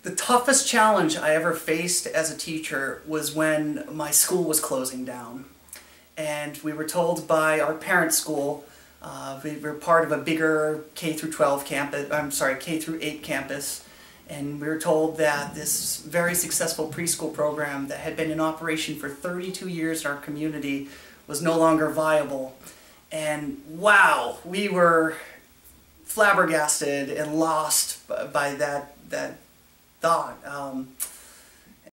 The toughest challenge I ever faced as a teacher was when my school was closing down. And we were told by our parent school, we were part of a bigger K through 12 campus, K through 8 campus, and we were told that this very successful preschool program that had been in operation for 32 years in our community was no longer viable. And wow, we were flabbergasted and lost by that thought.